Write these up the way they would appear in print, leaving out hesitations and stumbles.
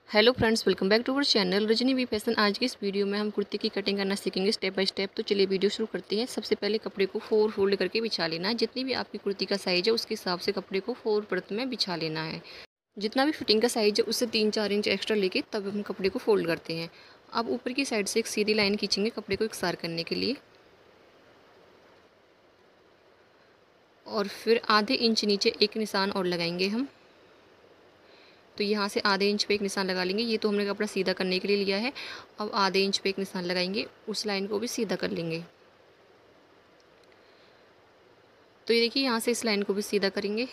Hello friends, welcome back to our channel Rajni V fashion. आज की इस वीडियो में हम कुर्ती की कटिंग करना सीखेंगे स्टेप बाय स्टेप। तो चलिए वीडियो शुरू करते हैं। सबसे पहले कपड़े को 4 फोल्ड करके बिछा लेना है। जितनी भी आपकी कुर्ती का साइज़ है उसके हिसाब से कपड़े को 4 परत में बिछा लेना है। जितना भी फिटिंग का साइज़ है उससे 3-4 इंच एक्स्ट्रा लेके तब हम कपड़े को फोल्ड करते हैं। अब ऊपर की साइड से एक सीधी लाइन खींचेंगे कपड़े को इकसार करने के लिए, और फिर आधे इंच नीचे एक निशान और लगाएंगे हम। तो यहाँ से आधे इंच पे एक निशान लगा लेंगे। ये तो हमने कपड़ा सीधा करने के लिए लिया है। अब आधे इंच पे एक निशान लगाएंगे, उस लाइन को भी सीधा कर लेंगे। तो ये देखिए, यहाँ से इस लाइन को भी सीधा करेंगे।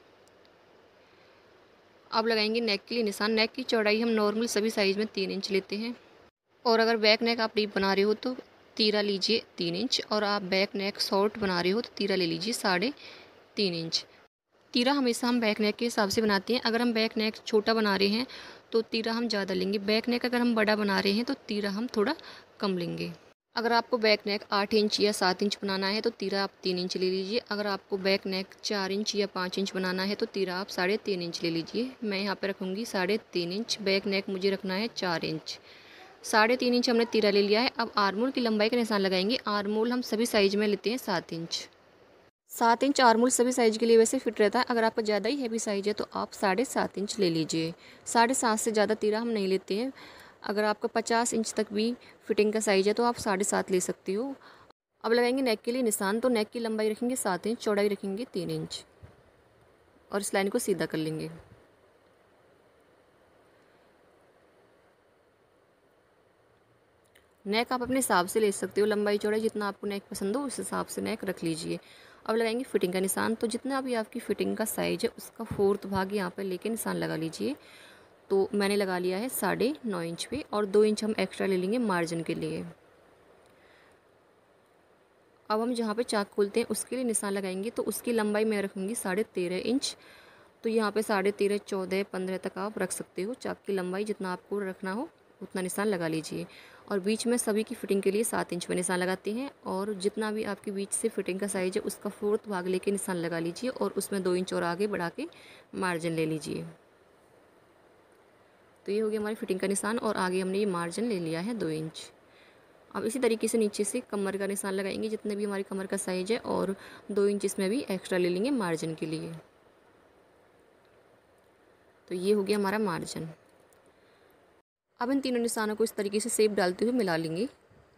अब लगाएंगे नेक के लिए निशान। नेक की चौड़ाई हम नॉर्मल सभी साइज़ में 3 इंच लेते हैं। और अगर बैक नेक आप डीप बना रहे हो तो तीरा लीजिए 3 इंच, और आप बैक नेक शॉर्ट बना रहे हो तो तीरा ले लीजिए 3.5 इंच। तीरा हमेशा हम बैक नेक के हिसाब से बनाते हैं। अगर हम बैक नेक छोटा बना रहे हैं तो तीरा हम ज़्यादा लेंगे। बैक नेक अगर हम बड़ा बना रहे हैं तो तीरा हम थोड़ा कम लेंगे। अगर आपको बैक नेक 8 इंच या 7 इंच बनाना है तो तीरा आप 3 इंच ले लीजिए। अगर आपको बैक नेक 4 इंच या 5 इंच बनाना है तो तीरा आप 3.5 इंच ले लीजिए। मैं यहाँ पे रखूँगी 3.5 इंच। बैक नेक मुझे रखना है 4 इंच। 3.5 इंच हमने तीरा ले लिया है। अब आर्मोल की लंबाई का निशान लगाएंगे। आर्मोल हम सभी साइज़ में लेते हैं 7 इंच। 7 इंच आर्मोल सभी साइज़ के लिए वैसे फिट रहता है। अगर आपका ज़्यादा ही हैवी साइज़ है तो आप 7.5 इंच ले लीजिए। 7.5 से ज़्यादा तीरा हम नहीं लेते हैं। अगर आपका 50 इंच तक भी फिटिंग का साइज़ है तो आप 7.5 ले सकती हो। अब लगाएंगे नेक के लिए निशान। तो नेक की लंबाई रखेंगे 7 इंच, चौड़ाई रखेंगे 3 इंच, और इस लाइन को सीधा कर लेंगे। नेक आप अपने हिसाब से ले सकते हो, लंबाई चौड़ाई जितना आपको नेक पसंद हो उस हिसाब से नेक रख लीजिए। अब लगाएंगे फिटिंग का निशान। तो जितना भी आपकी फिटिंग का साइज़ है उसका 4th भाग यहाँ पर लेके निशान लगा लीजिए। तो मैंने लगा लिया है 9.5 इंच पे, और 2 इंच हम एक्स्ट्रा ले लेंगे मार्जिन के लिए। अब हम जहाँ पे चाक खोलते हैं उसके लिए निशान लगाएंगे। तो उसकी लंबाई मैं रखूँगी 13.5 इंच। तो यहाँ पे 13.5, 14, 15 तक आप रख सकते हो। चाक की लंबाई जितना आपको रखना हो उतना निशान लगा लीजिए। और बीच में सभी की फिटिंग के लिए 7 इंच में निशान लगाते हैं। और जितना भी आपके बीच से फिटिंग का साइज़ है उसका 4th भाग लेके निशान लगा लीजिए, और उसमें 2 इंच और आगे बढ़ा के मार्जिन ले लीजिए। तो ये हो गया हमारी फिटिंग का निशान, और आगे हमने ये मार्जिन ले लिया है 2 इंच। अब इसी तरीके से नीचे से कमर का निशान लगाएंगे जितने भी हमारी कमर का साइज़ है, और 2 इंच इसमें भी एक्स्ट्रा ले लेंगे मार्जिन के लिए। तो ये हो गया हमारा मार्जिन। अब इन तीनों निशानों को इस तरीके से शेप डालते हुए मिला लेंगे।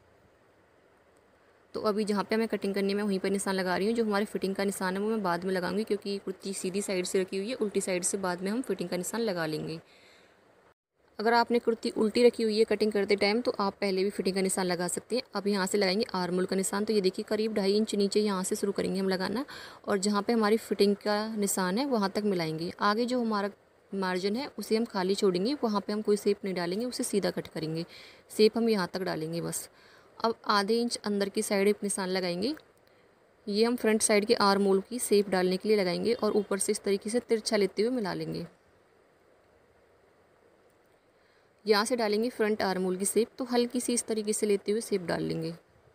तो अभी जहाँ पे हमें कटिंग करनी है मैं वहीं पर निशान लगा रही हूँ। जो हमारी फिटिंग का निशान है वो मैं बाद में लगाऊंगी, क्योंकि कुर्ती सीधी साइड से रखी हुई है, उल्टी साइड से बाद में हम फिटिंग का निशान लगा लेंगे। अगर आपने कुर्ती उल्टी रखी हुई है कटिंग करते टाइम तो आप पहले भी फिटिंग का निशान लगा सकते हैं। अब यहाँ से लगाएंगे आर्मोल का निशान। तो ये देखिए करीब 2.5 इंच नीचे यहाँ से शुरू करेंगे हम लगाना, और जहाँ पे हमारी फिटिंग का निशान है वहाँ तक मिलाएंगे। आगे जो हमारा मार्जिन है उसे हम खाली छोड़ेंगे, वहाँ पे हम कोई शेप नहीं डालेंगे, उसे सीधा कट करेंगे। शेप हम यहाँ तक डालेंगे बस। अब आधे इंच अंदर की साइड एक निशान लगाएंगे। ये हम फ्रंट साइड के आर्मोल की शेप डालने के लिए लगाएंगे, और ऊपर से इस तरीके से तिरछा लेते हुए मिला लेंगे। यहाँ से डालेंगे फ्रंट आर्मोल की शेप। तो हल्की सी इस तरीके से लेते हुए शेप डाल लेंगे।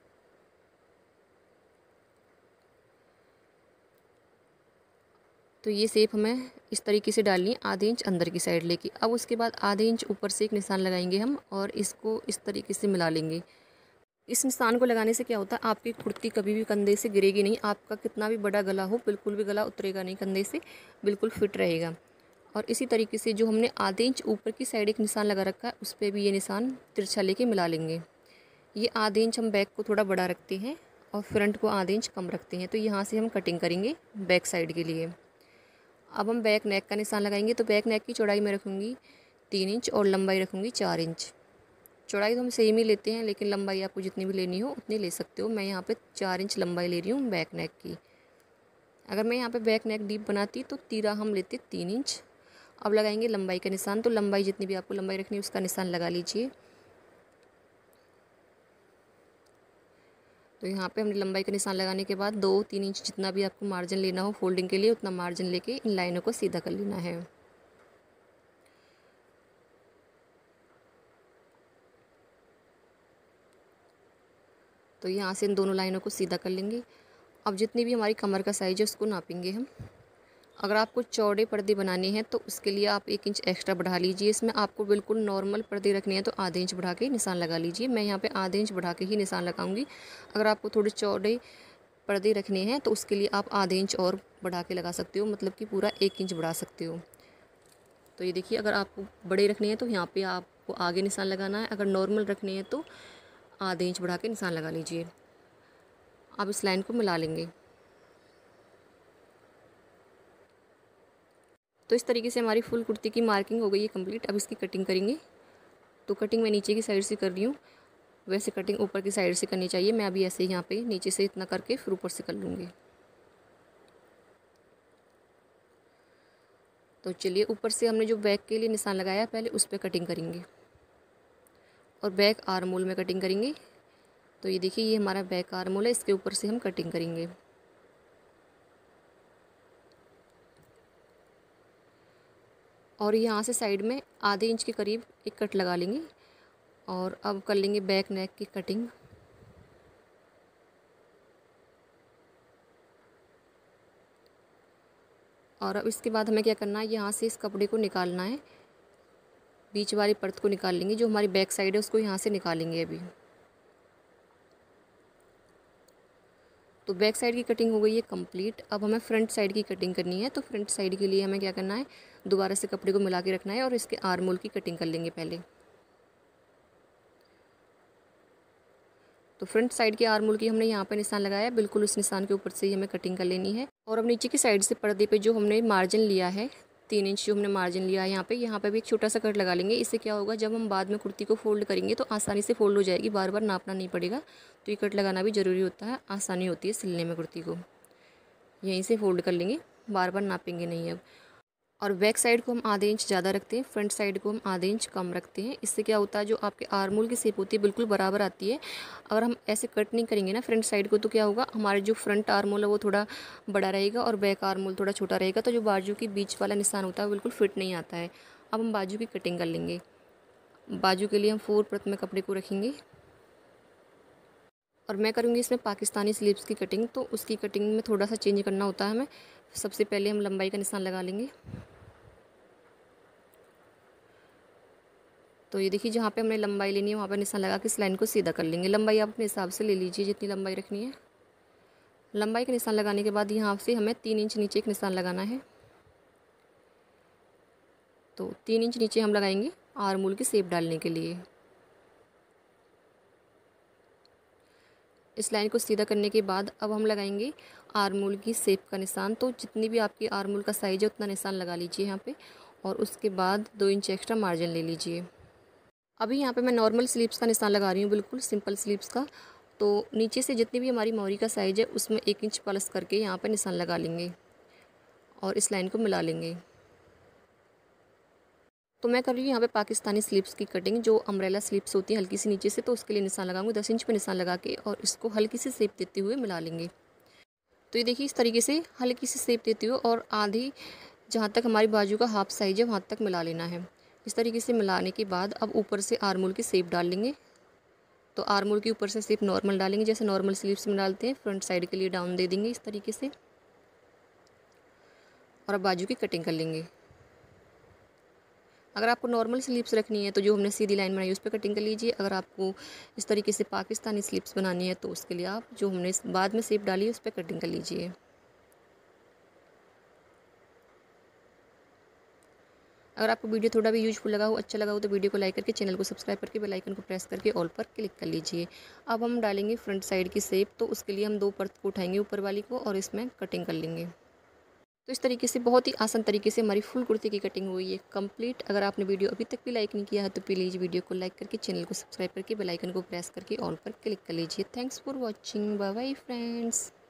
तो ये शेप हमें इस तरीके से डालनी है आधे इंच अंदर की साइड लेके। अब उसके बाद आधे इंच ऊपर से एक निशान लगाएंगे हम, और इसको इस तरीके से मिला लेंगे। इस निशान को लगाने से क्या होता है, आपकी कुर्ती कभी भी कंधे से गिरेगी नहीं। आपका कितना भी बड़ा गला हो बिल्कुल भी गला उतरेगा नहीं कंधे से, बिल्कुल फिट रहेगा। और इसी तरीके से जो हमने आधे इंच ऊपर की साइड एक निशान लगा रखा है उस पर भी ये निशान तिरछा लेके मिला लेंगे। ये आधे इंच हम बैक को थोड़ा बड़ा रखते हैं और फ्रंट को आधे इंच कम रखते हैं। तो यहाँ से हम कटिंग करेंगे बैक साइड के लिए। अब हम बैक नेक का निशान लगाएंगे। तो बैक नेक की चौड़ाई मैं रखूँगी 3 इंच, और लंबाई रखूँगी 4 इंच। चौड़ाई तो हम सेम ही लेते हैं, लेकिन लंबाई आपको जितनी भी लेनी हो उतनी ले सकते हो। मैं यहाँ पे 4 इंच लंबाई ले रही हूँ बैक नेक की। अगर मैं यहाँ पे बैक नेक डीप बनाती तो तीरा हम लेते 3 इंच। अब लगाएंगे लंबाई का निशान। तो लंबाई जितनी भी आपको लंबाई रखनी है उसका निशान लगा लीजिए। तो यहाँ पे हमने लंबाई का निशान लगाने के बाद 2-3 इंच जितना भी आपको मार्जिन लेना हो फोल्डिंग के लिए उतना मार्जिन लेके इन लाइनों को सीधा कर लेना है। तो यहाँ से इन दोनों लाइनों को सीधा कर लेंगे। अब जितनी भी हमारी कमर का साइज़ है उसको नापेंगे हम। अगर आपको चौड़े पर्दे बनाने हैं तो उसके लिए आप 1 इंच एक्स्ट्रा बढ़ा लीजिए। इसमें आपको बिल्कुल नॉर्मल पर्दे रखने हैं तो आधे इंच बढ़ा के निशान लगा लीजिए। मैं यहाँ पे आधे इंच बढ़ा के ही निशान लगाऊंगी। अगर आपको थोड़े चौड़े पर्दे रखने हैं तो उसके लिए आप आधे इंच और बढ़ा के लगा सकते हो, मतलब कि पूरा 1 इंच बढ़ा सकते हो। तो ये देखिए, अगर आपको बड़े रखने हैं तो यहाँ पे आपको आगे निशान लगाना है, अगर नॉर्मल रखने हैं तो आधे इंच बढ़ा के निशान लगा लीजिए। अब इस लाइन को मिला लेंगे। तो इस तरीके से हमारी फुल कुर्ती की मार्किंग हो गई है कंप्लीट। अब इसकी कटिंग करेंगे। तो कटिंग मैं नीचे की साइड से कर रही हूँ, वैसे कटिंग ऊपर की साइड से करनी चाहिए। मैं अभी ऐसे ही यहाँ पे नीचे से इतना करके फिर ऊपर से कर लूँगी। तो चलिए, ऊपर से हमने जो बैक के लिए निशान लगाया पहले उस पर कटिंग करेंगे और बैक आर्म होल में कटिंग करेंगे। तो ये देखिए, ये हमारा बैक आर्म होल है, इसके ऊपर से हम कटिंग करेंगे। और यहाँ से साइड में आधे इंच के करीब एक कट लगा लेंगे और अब कर लेंगे बैक नेक की कटिंग। और अब इसके बाद हमें क्या करना है, यहाँ से इस कपड़े को निकालना है, बीच वाली परत को निकाल लेंगे। जो हमारी बैक साइड है उसको यहाँ से निकालेंगे अभी। तो बैक साइड की कटिंग हो गई है कंप्लीट। अब हमें फ्रंट साइड की कटिंग करनी है। तो फ्रंट साइड के लिए हमें क्या करना है, दोबारा से कपड़े को मिला के रखना है और इसके आर्म होल की कटिंग कर लेंगे पहले। तो फ्रंट साइड के आर्म होल की हमने यहाँ पर निशान लगाया है, बिल्कुल उस निशान के ऊपर से ही हमें कटिंग कर लेनी है। और अब नीचे की साइड से पर्दे पे जो हमने मार्जिन लिया है, 3 इंच जो हमने मार्जिन लिया है यहाँ पे भी एक छोटा सा कट लगा लेंगे। इससे क्या होगा, जब हम बाद में कुर्ती को फोल्ड करेंगे तो आसानी से फोल्ड हो जाएगी, बार बार नापना नहीं पड़ेगा। तो ये कट लगाना भी ज़रूरी होता है, आसानी होती है सिलने में कुर्ती को। यहीं से फोल्ड कर लेंगे, बार बार नापेंगे नहीं अब। और बैक साइड को हम आधे इंच ज़्यादा रखते हैं, फ्रंट साइड को हम आधे इंच कम रखते हैं। इससे क्या होता है, जो आपके आर्म होल की शेप होती है बिल्कुल बराबर आती है। अगर हम ऐसे कट नहीं करेंगे ना फ्रंट साइड को, तो क्या होगा, हमारे जो फ्रंट आर्म होल है वो थोड़ा बड़ा रहेगा और बैक आर्म होल थोड़ा छोटा रहेगा। तो जो बाजू की बीच वाला निशान होता है वो बिल्कुल फिट नहीं आता है। अब हम बाजू की कटिंग कर लेंगे। बाजू के लिए हम 4 परत में कपड़े को रखेंगे और मैं करूँगी इसमें पाकिस्तानी स्लीव्स की कटिंग। तो उसकी कटिंग में थोड़ा सा चेंज करना होता है हमें। सबसे पहले हम लंबाई का निशान लगा लेंगे। तो ये देखिए, जहाँ पे हमने लंबाई लेनी है वहाँ पर निशान लगा के इस लाइन को सीधा कर लेंगे। लंबाई आप अपने हिसाब से ले लीजिए, जितनी लंबाई रखनी है। लंबाई का निशान लगाने के बाद यहाँ से हमें 3 इंच नीचे एक निशान लगाना है। तो 3 इंच नीचे हम लगाएंगे आर्म होल की शेप डालने के लिए। इस लाइन को सीधा करने के बाद अब हम लगाएंगे आर्म होल की शेप का निशान। तो जितनी भी आपकी आर्म होल का साइज़ है उतना निशान लगा लीजिए यहाँ पे, और उसके बाद 2 इंच एक्स्ट्रा मार्जिन ले लीजिए। अभी यहाँ पे मैं नॉर्मल स्लीव्स का निशान लगा रही हूँ, बिल्कुल सिंपल स्लीव्स का। तो नीचे से जितनी भी हमारी मोहरी का साइज़ है उसमें 1 इंच प्लस करके यहाँ पे निशान लगा लेंगे और इस लाइन को मिला लेंगे। तो मैं कर रही हूँ यहाँ पे पाकिस्तानी स्लीव्स की कटिंग, जो अम्ब्रेला स्लीव्स होती है हल्की सी नीचे से, तो उसके लिए निशान लगाऊंगी। 10 इंच पे निशान लगा के और इसको हल्की सी शेप देते हुए मिला लेंगे। तो ये देखिए, इस तरीके से हल्की सी शेप देते हुए और आधी, जहाँ तक हमारी बाजू का हाफ साइज है वहाँ तक मिला लेना है। इस तरीके से मिलाने के बाद अब ऊपर से आर्म होल की शेप डाल लेंगे। तो आर्म होल के ऊपर से शेप नॉर्मल डालेंगे, जैसे नॉर्मल स्लीव्स में डालते हैं। फ्रंट साइड के लिए डाउन दे देंगे इस तरीके से, और अब बाजू की कटिंग कर लेंगे। अगर आपको नॉर्मल स्लीव्स रखनी है तो जो हमने सीधी लाइन बनाई उस पर कटिंग कर लीजिए। अगर आपको इस तरीके से पाकिस्तानी स्लीव्स बनानी है तो उसके लिए आप जो हमने बाद में शेप डाली है उस पर कटिंग कर लीजिए। अगर आपको वीडियो थोड़ा भी यूजफुल लगा हो, अच्छा लगा हो, तो वीडियो को लाइक करके, चैनल को सब्सक्राइब करके, बेल आइकन को प्रेस करके ऑल पर क्लिक कर लीजिए। अब हम डालेंगे फ्रंट साइड की शेप। तो उसके लिए हम 2 परत को उठाएंगे ऊपर वाली को और इसमें कटिंग कर लेंगे। तो इस तरीके से बहुत ही आसान तरीके से हमारी फुल कुर्ती की कटिंग हुई है कंप्लीट। अगर आपने वीडियो अभी तक भी लाइक नहीं किया है तो प्लीज़ वीडियो को लाइक करके, चैनल को सब्सक्राइब करके, बेल आइकन को प्रेस करके ऑल पर क्लिक कर लीजिए। Thanks for watching, bye bye friends.